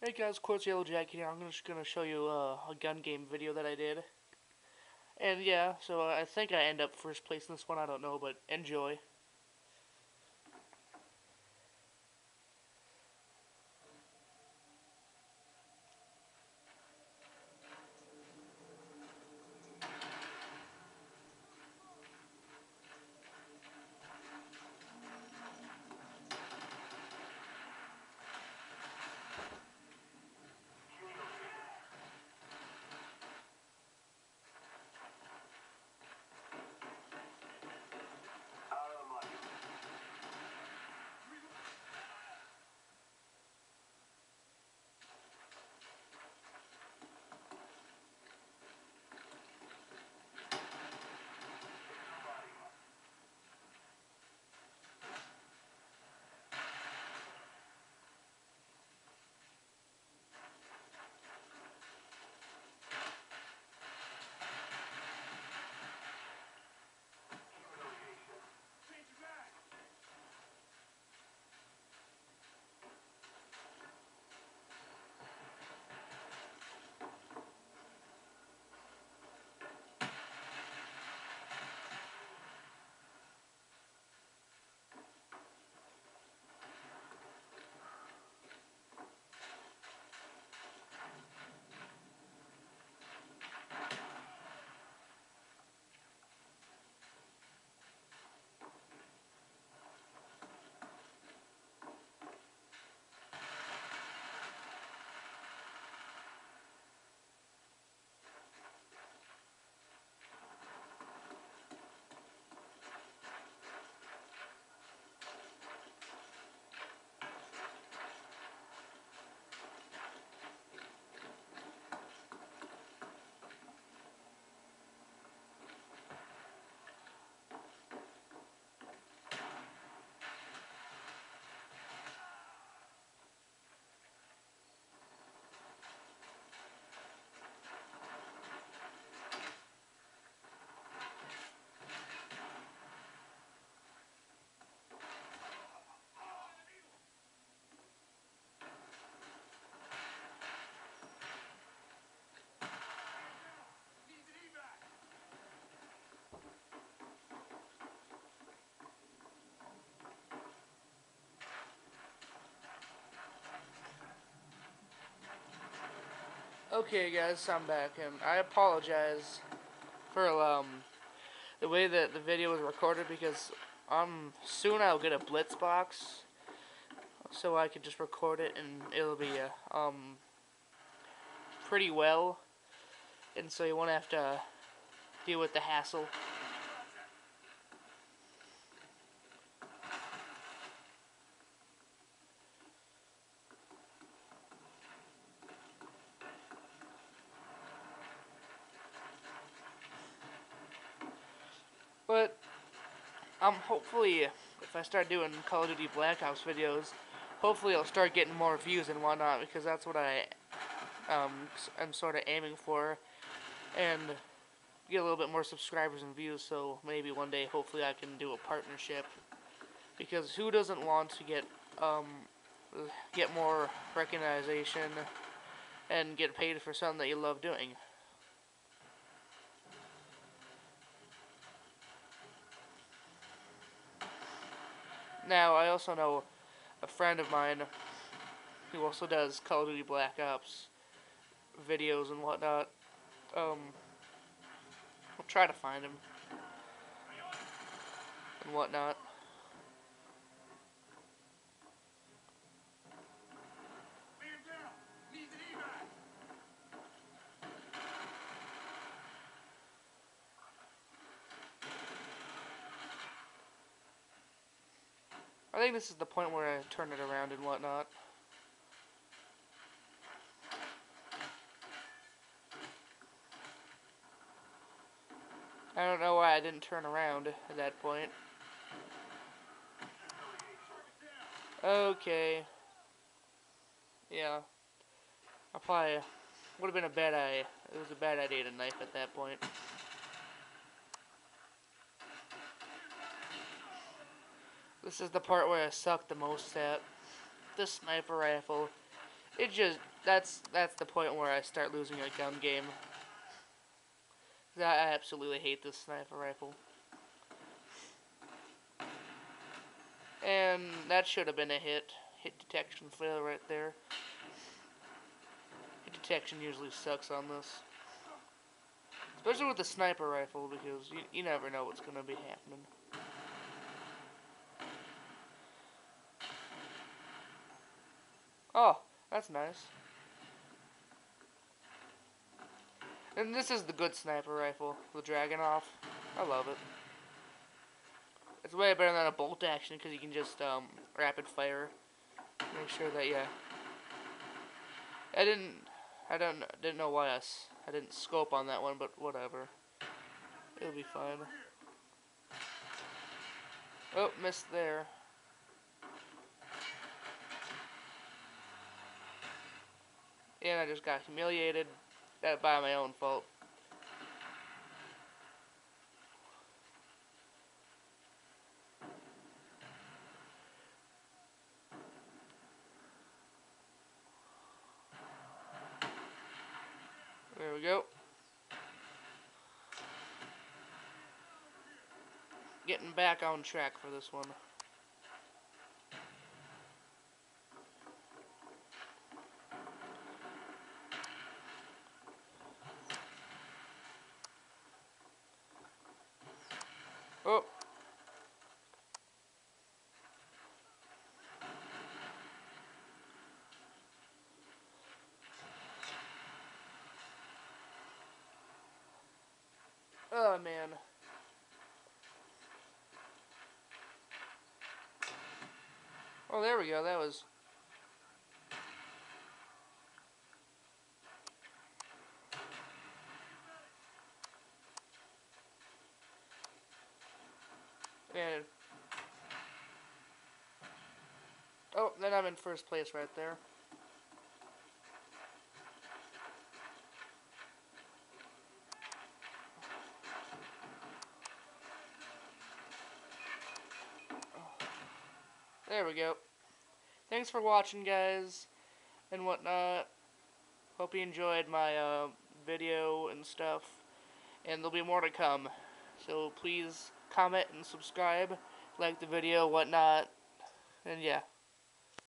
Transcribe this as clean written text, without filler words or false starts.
Hey guys, Quartz Yellow Jacket here. I'm just gonna show you a gun game video that I did. And yeah, so I think I end up first place in this one, I don't know, but enjoy. Okay guys, I'm back, and I apologize for the way that the video was recorded because soon I'll get a Blitz box so I can just record it and it'll be pretty well, and so you won't have to deal with the hassle. But hopefully, if I start doing Call of Duty Black Ops videos, hopefully I'll start getting more views and whatnot, because that's what I'm sort of aiming for, and get a little bit more subscribers and views. So maybe one day, hopefully, I can do a partnership, because who doesn't want to get more recognition and get paid for something that you love doing? Now, I also know a friend of mine who also does Call of Duty Black Ops videos and whatnot. I'll try to find him and whatnot. I think this is the point where I turn it around and whatnot. I don't know why I didn't turn around at that point. Okay. Yeah. I probably would have been a bad idea. It was a bad idea to knife at that point. This is the part where I suck the most at. This sniper rifle, it just that's the point where I start losing a gun game. I absolutely hate this sniper rifle. And that should have been a hit. Hit detection fail right there. Hit detection usually sucks on this. Especially with the sniper rifle, because you never know what's going to be happening. Oh, that's nice. And this is the good sniper rifle, the Dragunov. I love it. It's way better than a bolt action, because you can just rapid fire. Make sure that, yeah. I didn't know why I didn't scope on that one, but whatever. It'll be fine. Oh, missed there. And I just got humiliated by my own fault. There we go. Getting back on track for this one. Oh. Oh, man. Oh, there we go. That was... Man. Oh, then I'm in first place right there. There we go. Thanks for watching, guys, and whatnot. Hope you enjoyed my video and stuff. And there'll be more to come. So please comment and subscribe, like the video, whatnot. And yeah.